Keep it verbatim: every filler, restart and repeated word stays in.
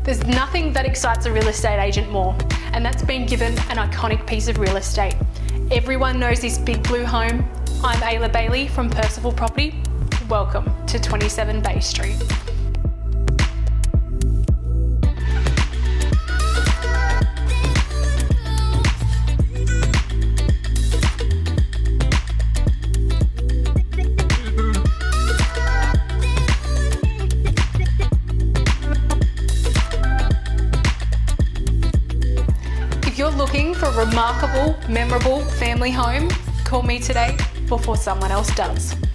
There's nothing that excites a real estate agent more, and that's being given an iconic piece of real estate. Everyone knows this big blue home. I'm Ayla Bailey from Percival Property. Welcome to twenty-seven Bay Street. If you're looking for a remarkable, memorable family home, call me today before someone else does.